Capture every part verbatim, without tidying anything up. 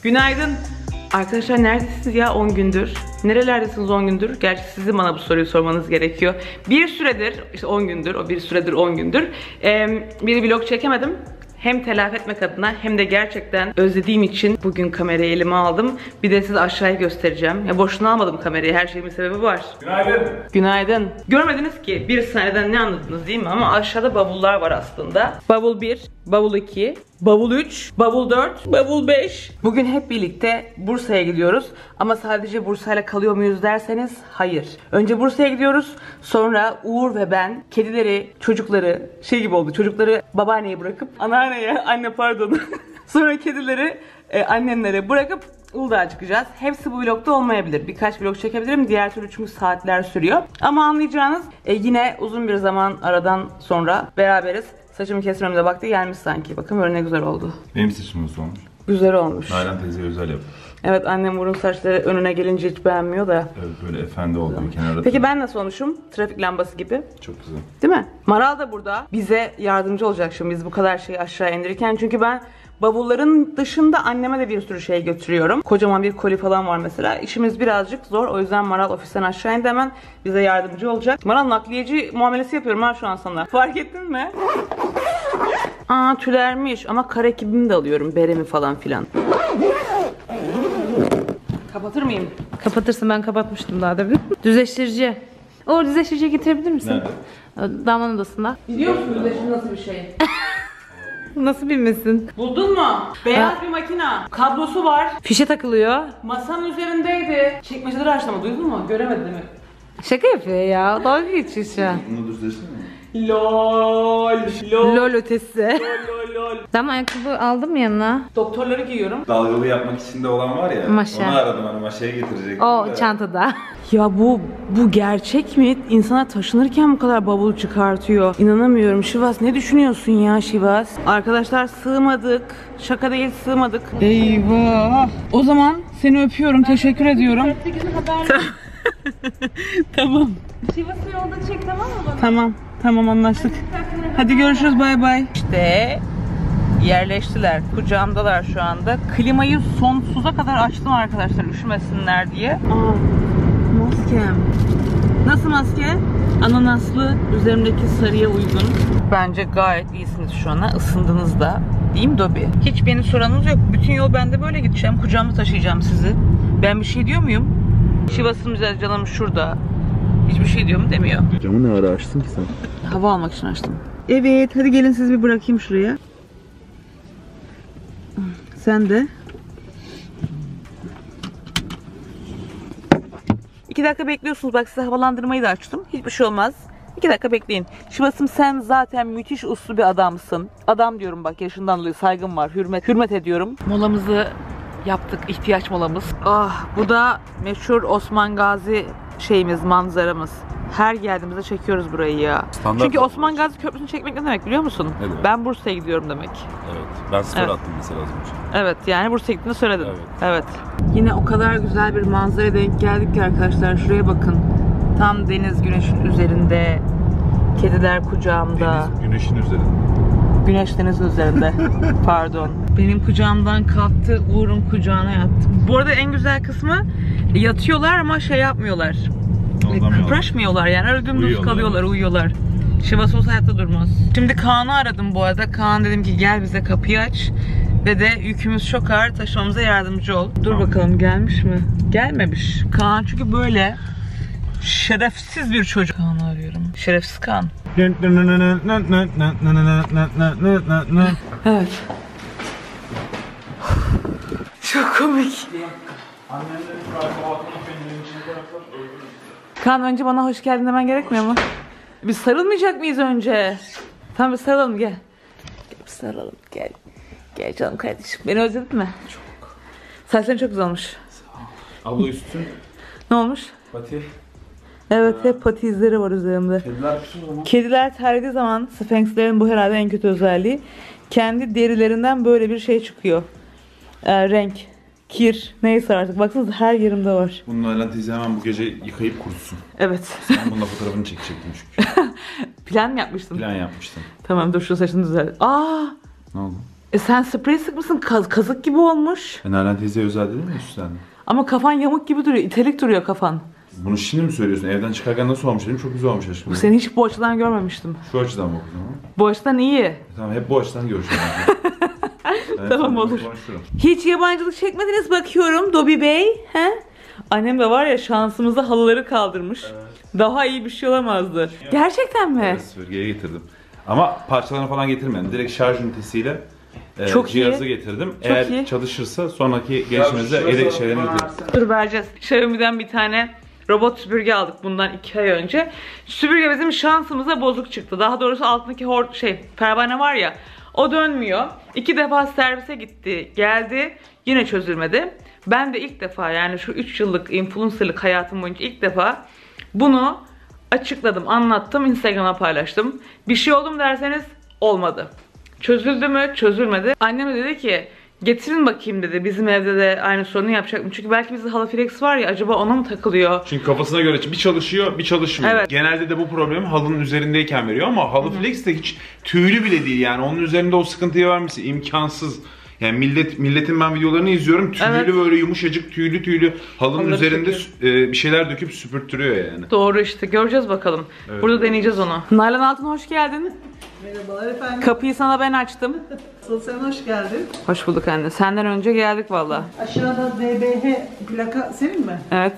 Günaydın. Arkadaşlar neredesiniz ya on gündür? Nerelerdesiniz on gündür? Gerçi sizin bana bu soruyu sormanız gerekiyor. Bir süredir, işte on gündür, o bir süredir on gündür ee, bir vlog çekemedim. Hem telafi etmek adına hem de gerçekten özlediğim için bugün kamerayı elime aldım. Bir de size aşağıyı göstereceğim. Ya boşuna almadım kamerayı, her şeyin bir sebebi var. Günaydın. Günaydın. Görmediniz ki bir saniyeden ne anladınız değil mi? Ama aşağıda bavullar var aslında. Bavul bir, bavul iki, bavul üç, bavul dört, bavul beş. Bugün hep birlikte Bursa'ya gidiyoruz. Ama sadece Bursa'yla kalıyor muyuz derseniz hayır. Önce Bursa'ya gidiyoruz. Sonra Uğur ve ben kedileri, çocukları şey gibi oldu. Çocukları babaanneye bırakıp anneanneye, anne pardon. Sonra kedileri e, annemlere bırakıp Uludağ'a çıkacağız. Hepsi bu vlogda olmayabilir. Birkaç vlog çekebilirim. Diğer türlü çünkü saatler sürüyor. Ama anlayacağınız e, yine uzun bir zaman aradan sonra beraberiz. Saçımı kesmemde vakti gelmiş sanki. Bakın böyle ne güzel oldu. Benim saçım nasıl olmuş? Güzel olmuş. Nalan teyze özel yap. Evet, annem burun saçları önüne gelince hiç beğenmiyor da. Evet, böyle efendi oldu bir kenarda. Peki ben nasıl olmuşum? Trafik lambası gibi. Çok güzel. Değil mi? Maral da burada bize yardımcı olacak şimdi biz bu kadar şeyi aşağı indirirken. Çünkü ben bavulların dışında anneme de bir sürü şey götürüyorum. Kocaman bir koli falan var mesela. İşimiz birazcık zor. O yüzden Maral ofisten aşağı indi, hemen bize yardımcı olacak. Maral, nakliyeci muamelesi yapıyorum ha şu an sana. Fark ettin mi? Aa, tülermiş ama kare ekibimi de alıyorum. Beremi falan filan. Kapatır mıyım? Kapatırsın, ben kapatmıştım daha demin. Düzleştirici. O düzleştiriciyi getirebilir misin? Nerede? Damlanın odasında. Biliyor musun düzleştirici nasıl bir şey? Nasıl bilmesin? Buldun mu? Beyaz bir makina. Kablosu var. Fişe takılıyor. Masanın üzerindeydi. Çekmeceleri açlama, duydun mu? Göremedi değil mi? Şaka yapıyor ya. Dalga geçiyor şu an. Bunu düzleştin mi? Lol. Lol. Lol ötesi. Lol lol. Ben ayakkabı aldım yanına. Doktorları giyiyorum. Dalgalı yapmak içinde olan var ya. Maşa. Onu aradım, hani maşaya getirecektim. O de. çantada. Ya bu bu gerçek mi? İnsana taşınırken bu kadar bavul çıkartıyor. İnanamıyorum. Şivas, ne düşünüyorsun ya Şivas? Arkadaşlar sığmadık. Şaka değil, sığmadık. Eyvah. O zaman seni öpüyorum. Teşekkür ediyorum. Tamam. Şivası yolda çek, tamam mı? Tamam. Tamam, anlaştık. Hadi görüşürüz, bay bay. İşte yerleştiler. Kucağımdalar şu anda. Klimayı sonsuza kadar açtım arkadaşlar, üşümesinler diye. Aa, maskem. Nasıl maske? Ananaslı, üzerimdeki sarıya uygun. Bence gayet iyisiniz şu ana. Isındınız da. Değil mi Dobi? Hiç beni soranınız yok. Bütün yol ben de böyle gideceğim. Kucağımda taşıyacağım sizi. Ben bir şey diyor muyum? Şivas'ım güzel canım şurada. Hiçbir şey diyor mu? Demiyor. Camı ne ara açtın ki sen? Hava almak için açtım. Evet, hadi gelin sizi bir bırakayım şuraya. Sen de. İki dakika bekliyorsunuz. Bak, size havalandırmayı da açtım. Hiçbir şey olmaz. İki dakika bekleyin. Şivas'ım, sen zaten müthiş uslu bir adamsın. Adam diyorum bak, yaşından dolayı saygım var. Hürmet, hürmet ediyorum. Molamızı yaptık. İhtiyaç molamız. Ah, bu da meşhur Osman Gazi şeyimiz, manzaramız. Her geldiğimizde çekiyoruz burayı ya. Standart. Çünkü Osman Gazi Köprüsü'nü çekmek ne demek biliyor musun? Ne demek? Ben Bursa'ya gidiyorum demek. Evet. Ben story Evet. attım mesela az önce. Evet, yani Bursa'ya gittiğini söyledin. Evet. Evet. Yine o kadar güzel bir manzaraya denk geldik ki arkadaşlar. Şuraya bakın. Tam deniz güneşin üzerinde. Kediler kucağımda. Deniz güneşin üzerinde. Güneş denizin üzerinde. Pardon. Benim kucağımdan kalktı, Uğur'un kucağına yattı. Bu arada en güzel kısmı, yatıyorlar ama şey yapmıyorlar. Kıpraşmıyorlar yani, öyle dümdüz Uyuyorlar. kalıyorlar, uyuyorlar. Şivas olsa hayatta durmaz. Şimdi Kaan'ı aradım bu arada. Kaan, dedim ki gel bize kapıyı aç. Ve de yükümüz çok ağır, taşımamıza yardımcı ol. Dur bakalım, gelmiş mi? Gelmemiş. Kaan çünkü böyle şerefsiz bir çocuk. Kaan'ı arıyorum. Şerefsiz Kaan. Evet. Çok komik. Kaan, önce bana hoş geldin demen gerekmiyor mu? Biz sarılmayacak mıyız önce? Tamam, bir sarılalım, gel. Gel bir sarılalım, gel. Gel canım kardeşim. Beni özledin mi? Çok. Saçların çok güzel olmuş. Abla üstün. Ne olmuş? Fatih. Evet, hep pati izleri var üzerimde. Kediler küçük o zaman. Kediler terlediği zaman Sphinx'lerin bu herhalde en kötü özelliği. Kendi derilerinden böyle bir şey çıkıyor. Ee, renk, kir, neyse artık. Baksanıza her yerimde var. Bunu Nalan teyze hemen bu gece yıkayıp kurutsun. Evet. Sen bununla fotoğrafını çekecektin çünkü. Plan mı yapmıştın? Plan yapmıştın. Tamam, dur şu saçını düzelt. Aa! Ne oldu? E sen sprey sıkmışsın, kaz kazık gibi olmuş. E Nalan teyzeye özel değil mi üstlendi? Ama kafan yamuk gibi duruyor, itelik duruyor kafan. Bunu şimdi mi söylüyorsun? Evden çıkarken nasıl olmuş dedim. Çok güzel olmuş aşkım. Seni hiç bu açıdan görmemiştim. Şu açıdan bak o zaman. Bu açıdan iyi. Tamam hep bu açıdan görüşelim. Evet, Tamam, olur. konuşurum. Hiç yabancılık çekmediniz bakıyorum Dobi Bey. He? Annem de var ya şansımıza halıları kaldırmış. Evet. Daha iyi bir şey olamazdı. Gerçekten mi? Evet, süpürgeye getirdim. Ama parçalarını falan getirmedim. Direkt şarj ünitesiyle e, Çok cihazı iyi. getirdim. Çok Eğer iyi. çalışırsa sonraki gelişimizde yedek şeylerini getirdim. Dur vereceğiz. Xiaomi'den bir tane robot süpürge aldık bundan iki ay önce. Süpürge bizim şansımıza bozuk çıktı. Daha doğrusu altındaki hor şey pervane var ya, o dönmüyor. İki defa servise gitti, geldi, yine çözülmedi. Ben de ilk defa, yani şu üç yıllık influencerlık hayatım boyunca ilk defa bunu açıkladım, anlattım, Instagram'a paylaştım. Bir şey oldu mu derseniz olmadı. Çözüldü mü? Çözülmedi. Annem de dedi ki getirin bakayım dedi, bizim evde de aynı sorunu yapacak mı? Çünkü belki bizde halaflex var ya, acaba ona mı takılıyor? Çünkü kafasına göre bir çalışıyor, bir çalışmıyor. Evet. Genelde de bu problemi halının üzerindeyken veriyor ama halı flex de hiç tüylü bile değil yani. Onun üzerinde o sıkıntıyı vermesi imkansız. Yani millet milletin ben videolarını izliyorum. Tüylü Evet. böyle yumuşacık tüylü tüylü halının Onları üzerinde çekiyor. e, bir şeyler döküp süpürttürüyor yani. Doğru işte, göreceğiz bakalım. Evet. Burada deneyeceğiz onu. Nalan Altın hoş geldin. Merhabalar efendim. Kapıyı sana ben açtım. Sen hoş geldin. Hoş bulduk anne. Senden önce geldik valla. Aşağıda D B H plaka senin mi? Evet.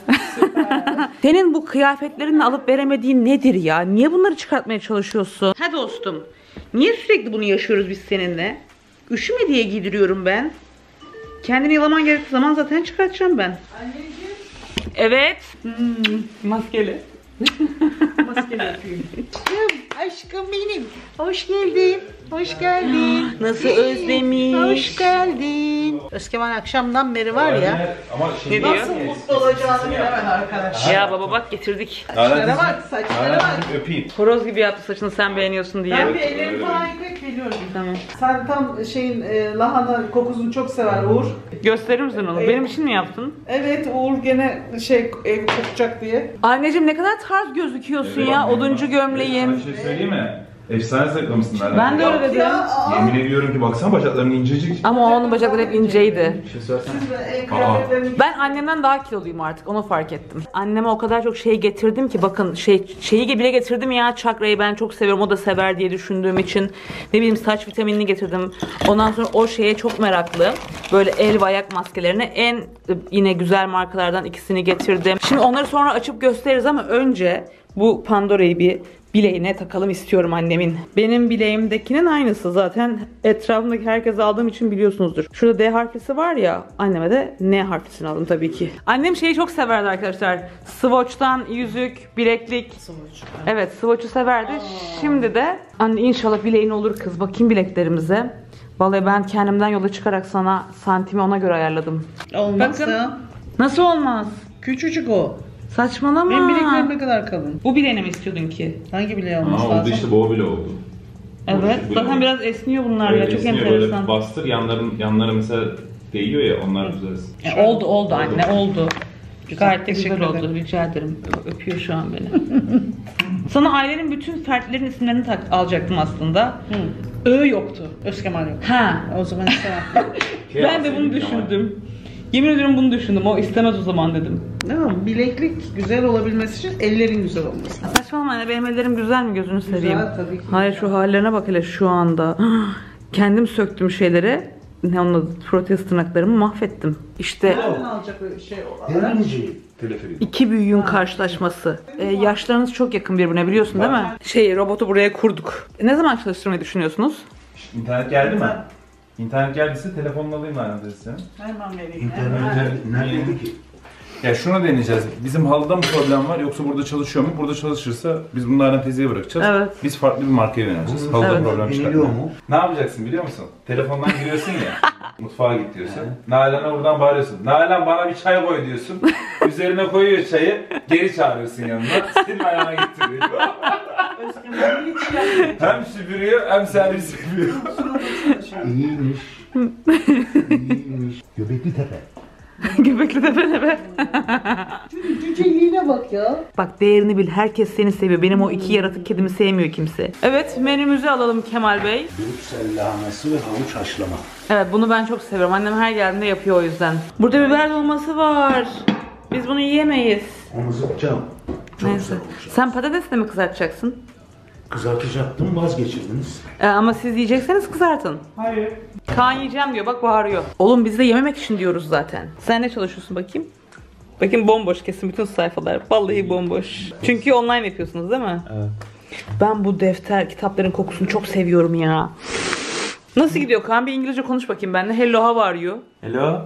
Senin bu kıyafetlerini alıp veremediğin nedir ya? Niye bunları çıkartmaya çalışıyorsun? Ha dostum. Niye sürekli bunu yaşıyoruz biz seninle? Üşüme diye giydiriyorum ben. Kendini yalaman gerektiği zaman zaten çıkartacağım ben. Anneciğim. Evet. Hmm, maskeli. Maskeli yapayım. Aşkım benim. Hoş geldin. Hoş geldin. Nasıl özlemiş. Hoş geldin. Özkeman akşamdan beri var ya. Ama Ne diyor? Nasıl mutlu olacağını bilemem arkadaş. Ya baba bak getirdik. Saçlara bak, saçlara bak. öpeyim. Horoz gibi yaptı saçını, sen beğeniyorsun diye. Ben bir ellerimi falan yıkayıp geliyorum. Tamam. Sen tam şeyin e, lahana kokusunu çok sever Uğur. Gösterir misin onu? Benim için mi yaptın? Evet, Uğur gene şey ev kokacak diye. Anneciğim ne kadar tarz gözüküyorsun ya. Oduncu gömleğin. Bir şey söyleyeyim mi? Efsane zayıflamışsın Nalan. Ben de öyle dedim. Ya, aa, Yemin ediyorum ki baksana bacakların incecik. Ama onun bacakları hep inceydi. Bir şey söylesene. siz de ev kıyafetlerini Ben annemden daha kiloluyum artık, onu fark ettim. Anneme o kadar çok şey getirdim ki, bakın şey şeyi bile getirdim ya, çakrayı ben çok seviyorum, o da sever diye düşündüğüm için. Ne bileyim, saç vitaminini getirdim. Ondan sonra o şeye çok meraklı. Böyle el ve ayak maskelerine en yine güzel markalardan ikisini getirdim. Şimdi onları sonra açıp gösteririz ama önce bu Pandora'yı bir bileğine takalım istiyorum annemin. Benim bileğimdekinin aynısı zaten, etrafımdaki herkese aldığım için biliyorsunuzdur. Şurada D harflisi var ya, anneme de N harflisini aldım tabii ki. Annem şeyi çok severdi arkadaşlar. Swatch'tan yüzük, bileklik. Evet, Swatch'u severdi. Şimdi de anne inşallah bileğin olur kız. Bakayım bileklerimize. Vallahi ben kendimden yola çıkarak sana santimi ona göre ayarladım. olmaz Bakın. ya. Nasıl olmaz? Küçücük o. Saçmalama. Benim bileklerim ne kadar kalın. Bu bileğine mi istiyordun ki? Hangi bileği olması Aa, lazım? oldu işte boğa bile oldu. Evet. Bu Zaten ne? biraz esniyor bunlar Böyle ya. Çok esniyor, enteresan. böyle bastır yanların yanlara mesela değiyor ya, onlar güzel. E, oldu oldu anne oldu. Gayet de güzel Teşekkür oldu. ederim. Rica ederim. Öpüyor şu an beni. Sana ailenin bütün fertlerin isimlerini tak alacaktım aslında. Ö yoktu. Özkemal yok. Ha. O zaman istemem. Ben de bunu düşündüm. Yemin ediyorum bunu düşündüm. O istemez o zaman dedim. Tamam, bileklik güzel olabilmesi için ellerin güzel olması. Saçmalama anne, benim ellerim güzel mi, gözünü seveyim. tabii ki. Hayır, şu hallerine bak hele şu anda. Kendim söktüm şeyleri. Ne onun adı? Protez tırnaklarımı mahvettim. İşte Nereden alacak öyle şey o araç? Teleferi. İki büyüğün karşılaşması. Ee, yaşlarınız çok yakın birbirine, biliyorsun değil mi? Şey, robotu buraya kurduk. Ne zaman çalıştırmayı düşünüyorsunuz? İnternet geldi mi? İnternet geldiyse telefonunu alayım ben de senin. Hemen vereyim. Nerede ki? Ya şunu deneyeceğiz. Bizim halıda mı problem var yoksa burada çalışıyor mu? Burada çalışırsa biz bunlardan teyzeye bırakacağız. Evet. Biz farklı bir markaya yöneleceğiz. Halıda Evet. problem Deniliyor çıkartmıyor. mu? Ne yapacaksın biliyor musun? Telefondan giriyorsun ya. Mutfağa git diyorsun. Nalan'a buradan bağırıyorsun. Nalan bana bir çay koy diyorsun. Üzerine koyuyor çayı. Geri çağırıyorsun yanına. Senin ayağına getiriyor. Özkemal hiç yapmıyor. Hem süpürüyor hem servis yapıyor. İyiymiş. İyiymiş. Göbekli Tepe. Göbekli Tepe. Cüceliğine bak ya. Bak değerini bil. Herkes seni seviyor. Benim o iki yaratık kedimi sevmiyor kimse. Evet menümüzü alalım Kemal Bey. Brüksel lahanası ve havuç haşlama. Evet bunu ben çok seviyorum. Annem her geldiğinde yapıyor o yüzden. Burada biber dolması var. Biz bunu yiyemeyiz. Onu zıpacağım. Çok Neyse. güzel olacak. Sen patatesle mi kızartacaksın? Kızartacaktım, vazgeçirdiniz. Ee, ama siz yiyecekseniz kızartın. Hayır. Kaan yiyeceğim diyor bak bağırıyor. Oğlum biz de yememek için diyoruz zaten. Sen ne çalışıyorsun bakayım? Bakayım bomboş kesin bütün sayfalar. Vallahi bomboş. Çünkü online yapıyorsunuz değil mi? Evet. Ben bu defter kitapların kokusunu çok seviyorum ya. Nasıl gidiyor Kaan? Bir İngilizce konuş bakayım benimle. Hello how are you? Hello.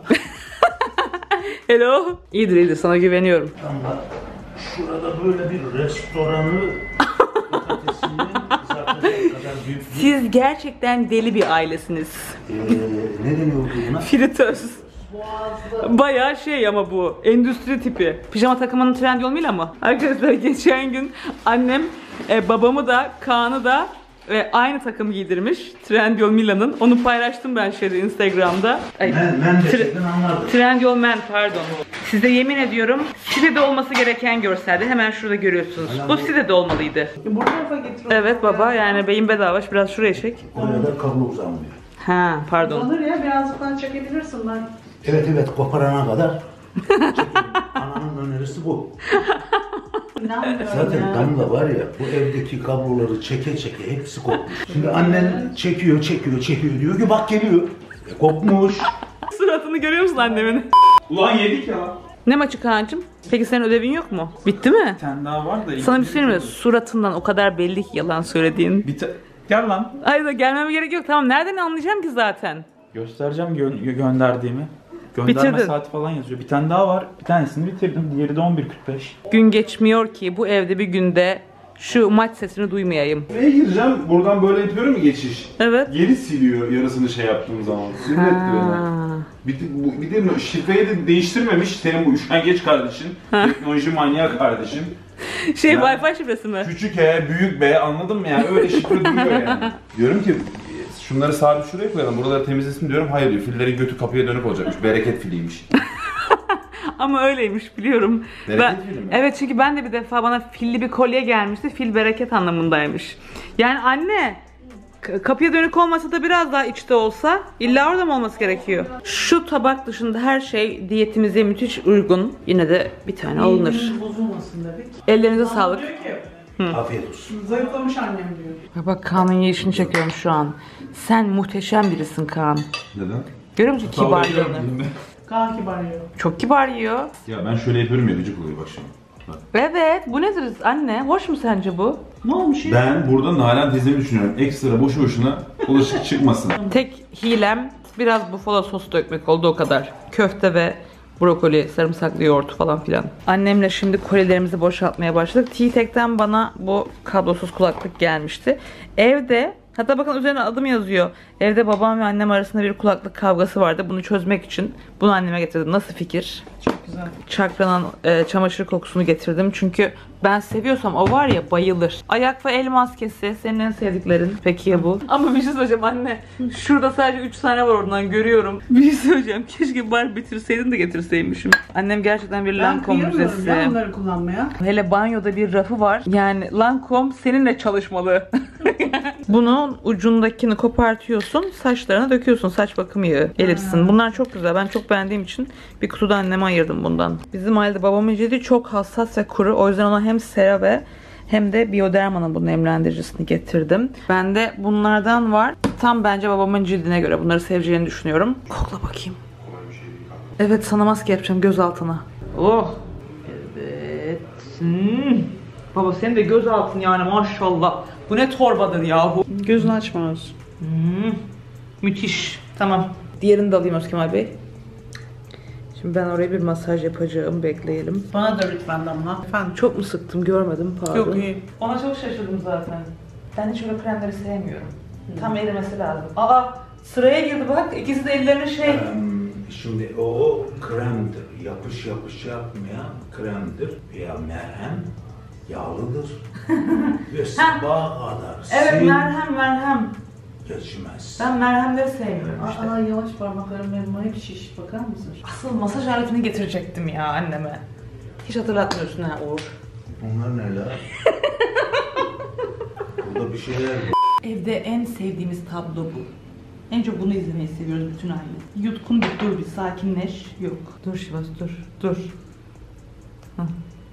Hello. İyidir iyidir sana güveniyorum. Ama şurada böyle bir restoranı patatesini kızartacak kadar büyük bir... Siz gerçekten deli bir ailesiniz. Ee, ne deniyor buna? Fritöz. Bayağı şey ama bu endüstri tipi. Pijama takımının Trendyol Mila mı? Arkadaşlar geçen gün annem e, babamı da Kaan'ı da e, aynı takım giydirmiş. Trendyol Mila'nın. Onu paylaştım ben şeyde Instagram'da. Ay, Ben, ben de Tre- şeyden anladım. Trendyol Men pardon. Size yemin ediyorum sitede olması gereken görselde. Hemen şurada görüyorsunuz. Bu sitede olmalıydı. Bu tarafa getir. Evet baba yani beyin bedava. Biraz şuraya çek. Oraya da kablo uzanmıyor. Ha pardon. Uzanır ya birazcık daha çekebilirsin ben. Evet evet, koparana kadar çekin. Ananın önerisi bu. İnanmıyorum Zaten ya. Damla var ya, bu evdeki kabloları çeke çeke hepsi kopmuş. Şimdi annen çekiyor çekiyor çekiyor diyor ki bak geliyor. E, kopmuş. Suratını görüyor musun annemin? Ulan yedik ya. Ne maçı Kaan'cığım? Peki senin ödevin yok mu? Bitti mi? Bir tane daha var da. Sana bir şey söyleyeyim mi? Suratından o kadar belli ki yalan söylediğin. Bir ta- Gel lan. Hayır da gelmeme gerek yok. Tamam nereden anlayacağım ki zaten? Göstereceğim gö- gönderdiğimi. Gönderme Bitirdin. saati falan yazıyor. Bir tane daha var. Bir tanesini bitirdim. Diğeri de on bir kırk beş. Gün geçmiyor ki bu evde bir günde şu maç sesini duymayayım. Neye gireceğim? Buradan böyle yapıyorum mu geçiş? Evet. Geri siliyor yarısını şey yaptığım zaman. Sinir etti beni. Ha. Bir de, bu- bir de şifreyi de değiştirmemiş. Senin bu üşengeç kardeşin. Teknoloji manyağı kardeşin. Şey Yani- Wi-Fi şifresi mi? Küçük E, büyük B anladın mı yani? Öyle şifre duruyor yani. Diyorum ki şunları sabit şuraya koyalım. Buraları temizlesin diyorum. Hayır diyor. Fillerin götü kapıya dönük olacakmış. Bereket filiymiş. Ama öyleymiş biliyorum. Bereket Ben- fili mi? evet çünkü ben de bir defa bana filli bir kolye gelmişti. Fil bereket anlamındaymış. Yani anne k- kapıya dönük olmasa da biraz daha içte olsa illa orada mı olması gerekiyor? Şu tabak dışında her şey diyetimize müthiş uygun. Yine de bir tane alınır. Yemeğimiz bozulmasın dedik. Ellerinize Bana sağlık. diyor ki Afiyet olsun. zayıflamış annem diyor. Bak bak Kaan'ın yiyişini çekiyorum şu an. Sen muhteşem birisin Kaan. Neden? Görüyor musun kibarlığını? Kaan kibar yiyor. Çok kibar yiyor. Ya ben şöyle yapıyorum ya gıcık oluyor bak şimdi. Bak. Evet bu nedir anne? Hoş mu sence bu? Ne olmuş ya? Ben burada Nalan teyzemi düşünüyorum. Ekstra boşu boşuna bulaşık çıkmasın. Tek hilem biraz bufalo sosu dökmek oldu o kadar. Köfte ve brokoli, sarımsaklı yoğurt falan filan. Annemle şimdi kolilerimizi boşaltmaya başladık. T-Tek'ten bana bu kablosuz kulaklık gelmişti. Evde, hatta bakın üzerine adım yazıyor. Evde babam ve annem arasında bir kulaklık kavgası vardı. Bunu çözmek için bunu anneme getirdim. Nasıl fikir? Çok güzel. Çakranan e, çamaşır kokusunu getirdim. Çünkü ben seviyorsam o var ya bayılır. Ayak ve el maskesi senin en sevdiklerin. Peki ya bu? Ama bir şey söyleyeceğim anne. Şurada sadece üç tane var oradan görüyorum. Bir şey söyleyeceğim. Keşke bari bitirseydin de getirseymişim. Annem gerçekten bir Ben Lancome kıyamıyorum müzesi. ya onları kullanmaya. Hele banyoda bir rafı var. Yani Lancome seninle çalışmalı. Bunun ucundakini kopartıyorsun. Saçlarına döküyorsun. Saç bakım yağı. Elipsin. Bunlar çok güzel. Ben çok beğendiğim için bir kutuda anneme ayırdım bundan. Bizim ailede babamın cildi çok hassas ve kuru. O yüzden ona hem CeraVe hem de Bioderma'nın bu nemlendiricisini getirdim. Bende bunlardan var. Tam bence babamın cildine göre. Bunları seveceğini düşünüyorum. Kokla bakayım. Evet sana maske yapacağım göz altına. Oh. Evet. Hmm. Baba senin de göz altın yani maşallah. Bu ne torbadır yahu. Gözünü açmaz. Hmm. Müthiş. Tamam. Diğerini de alayım Özkemal Bey. Şimdi ben oraya bir masaj yapacağım. Bekleyelim. Bana da lütfen Damla. Efendim. Çok mu sıktım görmedim pardon. Yok iyi. Ona çok şaşırdım zaten. Ben hiç öyle kremleri sevmiyorum. Tam erimesi lazım. Aa sıraya girdi bak. İkisi de ellerine şey. Em, Şimdi o kremdir. Yapış yapış yapmayan kremdir. Veya merhem yağlıdır. Ve sabaha kadar Evet sil. merhem merhem. Geçmez. Ben merhemleri sevmiyorum işte. Aa yavaş parmaklarım benim hep şiş. Bakar mısın? Asıl masaj aletini getirecektim ya anneme. Hiç hatırlatmıyorsun ha Uğur. Onlar ne la? Burada bir şeyler var. Evde en sevdiğimiz tablo bu. En çok bunu izlemeyi seviyoruz bütün aile. Yutkun bir dur bir sakinleş. Yok. Dur Şivas dur. Dur. Hı.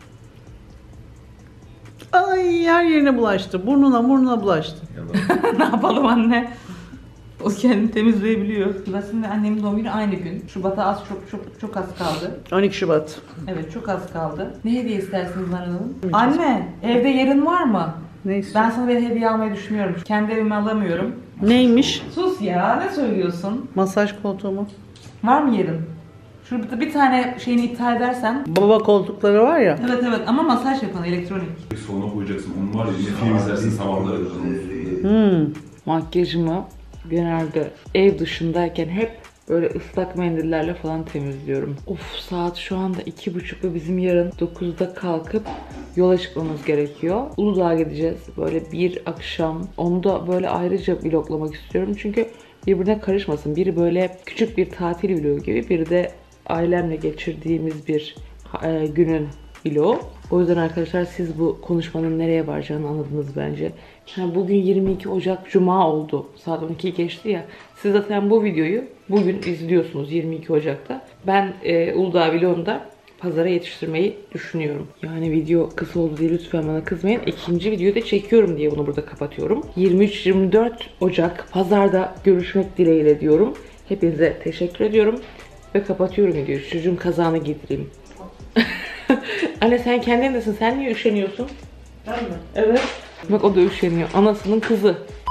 Ay her yerine bulaştı. Burnuna burnuna bulaştı. Ne yapalım anne? O kendini temizleyebiliyor. Şivas'ın ve annemin doğum günü aynı gün. Şubat'a az çok çok çok az kaldı. on iki Şubat. Evet çok az kaldı. Ne hediye istersiniz Nalan Hanım? Anne evde yerin var mı? Neyse. Ben sana bir hediye almayı düşünüyorum. Kendi evime alamıyorum. Neymiş? Sus ya ne söylüyorsun? Masaj koltuğu mu? Var mı yerin? Şurada bir tane şeyini iptal edersen. Baba koltukları var ya. Evet evet ama masaj yapan elektronik. Sonuna koyacaksın. Onun var ya yine film izlersin sabahları. Hmm. Makyajımı genelde ev dışındayken hep böyle ıslak mendillerle falan temizliyorum. Of saat şu anda iki buçuk ve bizim yarın dokuzda kalkıp yola çıkmamız gerekiyor. Uludağ'a gideceğiz böyle bir akşam. Onu da böyle ayrıca vloglamak istiyorum çünkü birbirine karışmasın. Biri böyle küçük bir tatil vlogu gibi, biri de ailemle geçirdiğimiz bir e, günün vlogu. O yüzden arkadaşlar siz bu konuşmanın nereye varacağını anladınız bence. Yani bugün yirmi iki Ocak Cuma oldu. Saat on ikiyi geçti ya. Siz zaten bu videoyu bugün izliyorsunuz yirmi iki Ocak'ta. Ben e, Uludağ vlogunda pazara yetiştirmeyi düşünüyorum. Yani video kısa oldu diye lütfen bana kızmayın. İkinci videoyu da çekiyorum diye bunu burada kapatıyorum. yirmi üç yirmi dört Ocak pazarda görüşmek dileğiyle diyorum. Hepinize teşekkür ediyorum. Ve kapatıyorum videoyu. Çocuğun kazağını giydireyim. Anne sen kendindesin. Sen niye üşeniyorsun? Ben mi? Evet. Bak o da üşeniyor. Anasının kızı.